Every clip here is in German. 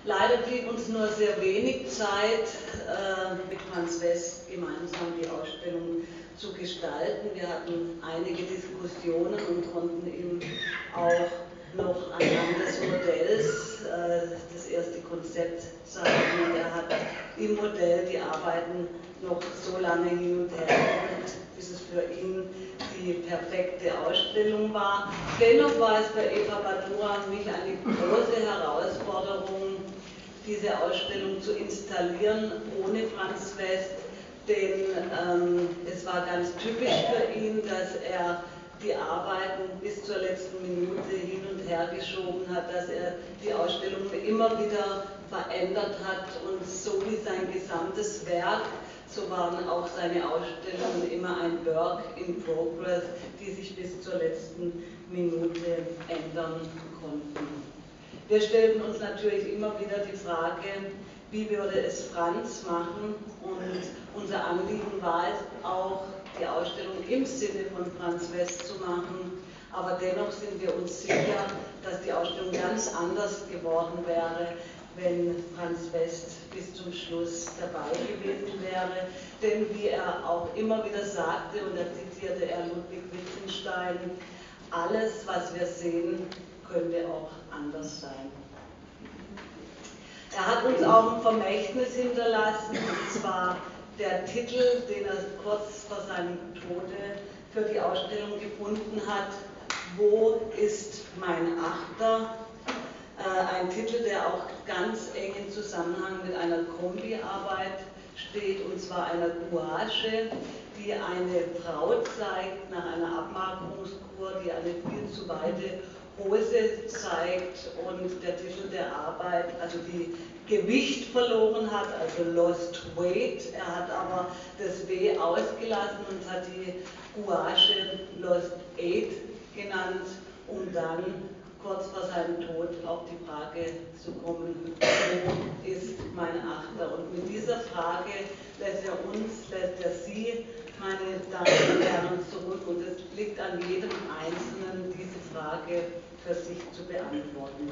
Leider blieb uns nur sehr wenig Zeit, mit Franz West gemeinsam die Ausstellung zu gestalten. Wir hatten einige Diskussionen und konnten ihm auch noch anhand des Modells das erste Konzept zeigen. Und er hat im Modell die Arbeiten noch so lange hin und her gerührt, bis es für ihn die perfekte Ausstellung war. Dennoch war es bei Eva Badura nicht eine große Herausforderung, diese Ausstellung zu installieren ohne Franz West, denn es war ganz typisch für ihn, dass er die Arbeiten bis zur letzten Minute hin und her geschoben hat, dass er die Ausstellung immer wieder verändert hat und so wie sein gesamtes Werk, so waren auch seine Ausstellungen immer ein Work in Progress, die sich bis zur letzten Minute ändern konnten. Wir stellten uns natürlich immer wieder die Frage, wie würde es Franz machen, und unser Anliegen war es auch, die Ausstellung im Sinne von Franz West zu machen, aber dennoch sind wir uns sicher, dass die Ausstellung ganz anders geworden wäre, wenn Franz West bis zum Schluss dabei gewesen wäre. Denn wie er auch immer wieder sagte, und da zitierte er Ludwig Wittgenstein, alles, was wir sehen, könnte auch anders sein. Er hat uns auch ein Vermächtnis hinterlassen, und zwar der Titel, den er kurz vor seinem Tode für die Ausstellung gefunden hat, Wo ist mein Achter? Ein Titel, der auch ganz eng im Zusammenhang mit einer Kombiarbeit steht, und zwar einer Gouache, die eine Frau zeigt nach einer Abmagerungskur, die eine viel zu weite Hose zeigt, und der Titel der Arbeit, also die Gewicht verloren hat, also Lost Weight. Er hat aber das W ausgelassen und hat die Gouache Lost Aid genannt, um dann kurz vor seinem Tod auf die Frage zu kommen, wo ist mein Achter? Und mit dieser Frage lässt er Sie, meine Damen und Herren, zurück, und es liegt an jedem Einzelnen, diese Frage für sich zu beantworten.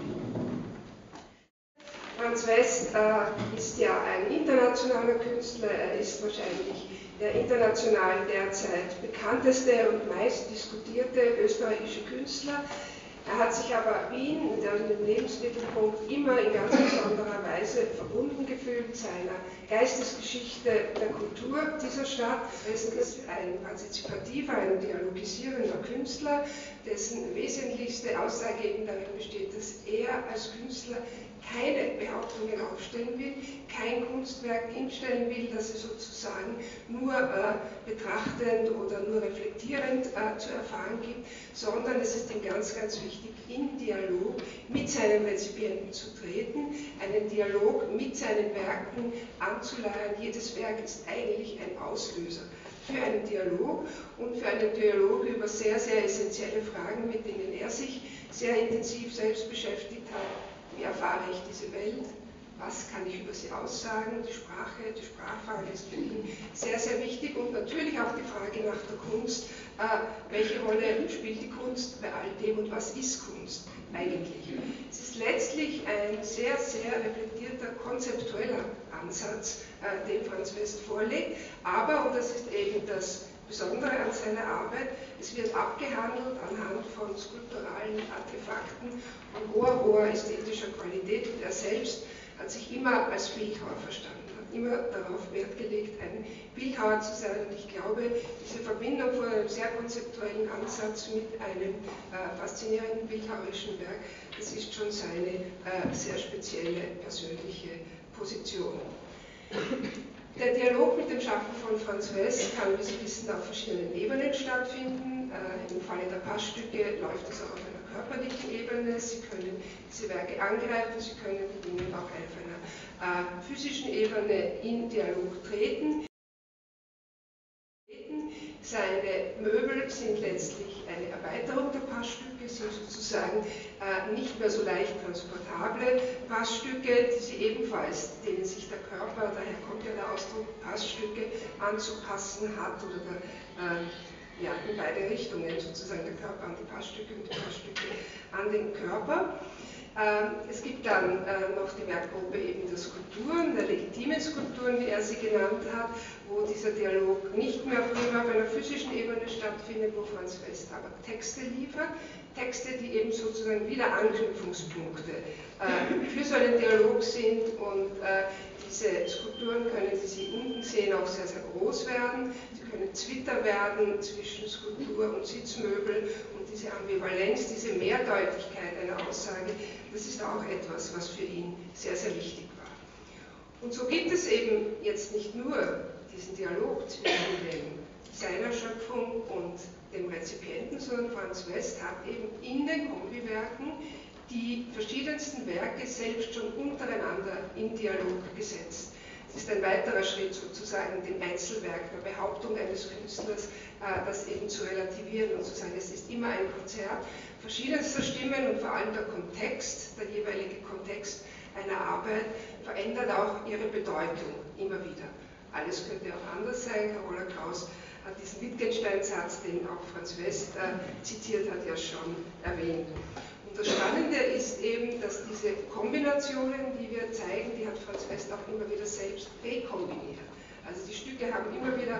Franz West ist ja ein internationaler Künstler, er ist wahrscheinlich der international derzeit bekannteste und meist diskutierte österreichische Künstler. Er hat sich aber Wien mit einem Lebensmittelpunkt immer in ganz besonderer Weise verbunden gefühlt, seiner Geistesgeschichte, der Kultur dieser Stadt. West ist ein partizipativer, ein dialogisierender Künstler, dessen wesentlichste Aussage eben darin besteht, dass er als Künstler keine Behauptungen aufstellen will, kein Kunstwerk hinstellen will, das er sozusagen nur betrachtend oder nur reflektierend zu erfahren gibt, sondern es ist ihm ganz, ganz wichtig, in Dialog mit seinen Rezipienten zu treten, einen Dialog mit seinen Werken anzuleiern. Jedes Werk ist eigentlich ein Auslöser für einen Dialog und für einen Dialog über sehr, sehr essentielle Fragen, mit denen er sich sehr intensiv selbst beschäftigt hat. Wie erfahre ich diese Welt? Was kann ich über sie aussagen? Die Sprachfrage ist für ihn sehr, sehr wichtig, und natürlich auch die Frage nach der Kunst. Welche Rolle spielt die Kunst bei all dem und was ist Kunst eigentlich? Es ist letztlich ein sehr, sehr reflektierter, konzeptueller Ansatz, den Franz West vorlegt, aber, und das ist eben das Besondere an seiner Arbeit, es wird abgehandelt anhand von skulpturalen Artefakten von hoher ästhetischer Qualität, und er selbst hat sich immer als Bildhauer verstanden, hat immer darauf Wert gelegt, ein Bildhauer zu sein, und ich glaube, diese Verbindung von einem sehr konzeptuellen Ansatz mit einem faszinierenden bildhauerischen Werk, das ist schon seine sehr spezielle persönliche Position. Der Dialog mit dem Schaffen von Franz West kann, wie Sie wissen, auf verschiedenen Ebenen stattfinden. Im Falle der Passstücke läuft es auch auf einer körperlichen Ebene. Sie können diese Werke angreifen, Sie können mit ihnen auch auf einer physischen Ebene in Dialog treten. Seine Möbel sind letztlich eine Erweiterung der Passstücke, sind sozusagen nicht mehr so leicht transportable Passstücke, die sie ebenfalls, denen sich der Körper, daher kommt ja der Ausdruck Passstücke, anzupassen hat, oder ja, in beide Richtungen, sozusagen der Körper an die Passstücke und die Passstücke an den Körper. Es gibt dann noch die Werkgruppe eben der Skulpturen, der legitimen Skulpturen, wie er sie genannt hat, wo dieser Dialog nicht mehr primär auf einer physischen Ebene stattfindet, wo Franz West aber Texte liefert, Texte, die eben sozusagen wieder Anknüpfungspunkte für so einen Dialog sind, und diese Skulpturen können, wie Sie unten sehen, auch sehr, sehr groß werden. Sie können Zwitter werden zwischen Skulptur und Sitzmöbel, und diese Ambivalenz, diese Mehrdeutigkeit einer Aussage, das ist auch etwas, was für ihn sehr, sehr wichtig war. Und so gibt es eben jetzt nicht nur diesen Dialog zwischen seiner Schöpfung und dem Rezipienten, sondern Franz West hat eben in den Kombiwerken die verschiedensten Werke selbst schon untereinander in Dialog gesetzt. Es ist ein weiterer Schritt sozusagen, dem Einzelwerk, der Behauptung eines Künstlers, das eben zu relativieren und zu sagen, es ist immer ein Konzert verschiedenster Stimmen, und vor allem der Kontext, der jeweilige Kontext einer Arbeit verändert auch ihre Bedeutung immer wieder. Alles könnte auch anders sein. Carola Kraus hat diesen Wittgenstein-Satz, den auch Franz West zitiert hat, ja schon erwähnt. Und das Spannende ist eben, dass diese Kombinationen, die wir zeigen, die hat Franz West auch immer wieder selbst rekombiniert. Also die Stücke haben immer wieder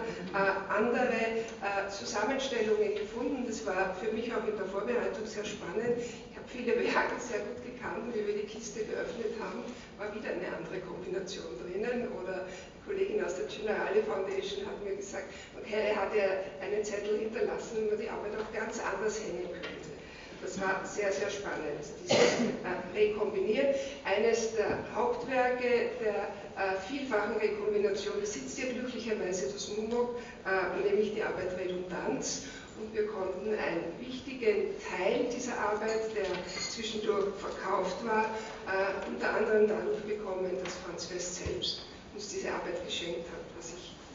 andere Zusammenstellungen gefunden. Das war für mich auch in der Vorbereitung sehr spannend. Ich habe viele Werke sehr gut gekannt, und wie wir die Kiste geöffnet haben, war wieder eine andere Kombination drinnen. Oder die Kollegin aus der Generali Foundation hat mir gesagt, okay, er hat ja einen Zettel hinterlassen, wo die Arbeit auch ganz anders hängen könnte. Das war sehr, sehr spannend, dieses Rekombinieren. Eines der Hauptwerke der vielfachen Rekombination besitzt ja glücklicherweise das MUMOG, nämlich die Arbeit Redundanz. Und wir konnten einen wichtigen Teil dieser Arbeit, der zwischendurch verkauft war, unter anderem dadurch bekommen, dass Franz West selbst uns diese Arbeit geschenkt hat, was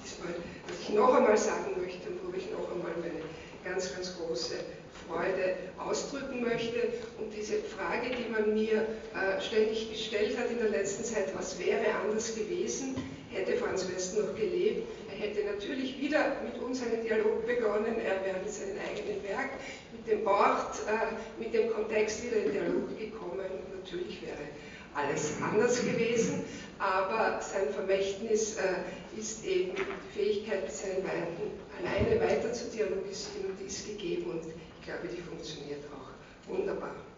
ich noch einmal sagen möchte und wo ich noch einmal meine ganz, ganz große Freude ausdrücken möchte. Und diese Frage, die man mir ständig gestellt hat in der letzten Zeit, was wäre anders gewesen, hätte Franz West noch gelebt? Er hätte natürlich wieder mit uns einen Dialog begonnen, er wäre mit seinem eigenen Werk, mit dem Ort, mit dem Kontext wieder in Dialog gekommen, und natürlich wäre alles anders gewesen, aber sein Vermächtnis ist eben die Fähigkeit, mit seinen Werken alleine weiter zu dialogisieren, und die ist gegeben, und ich glaube, die funktioniert auch wunderbar.